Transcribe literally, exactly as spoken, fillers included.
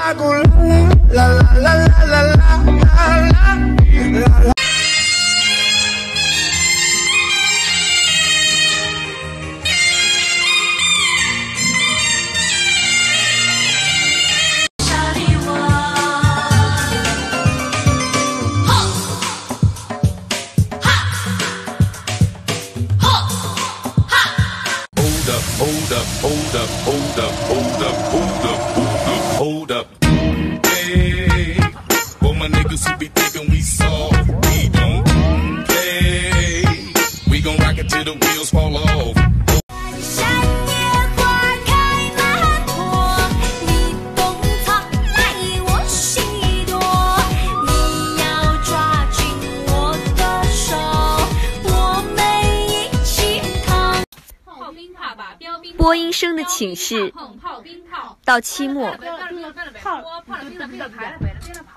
Hold up, hold up, hold up, hold up, hold up, hold up, hold up. Hey, for my niggas who be thinking we soft, we don't play. We gon' rock it till the wheels fall off. 山野花开满朵，你懂它来我许多。你要抓紧我的手，我们一起扛。 播音生的寝室，到期末。 泡，泡了冰的牌了，别了牌了。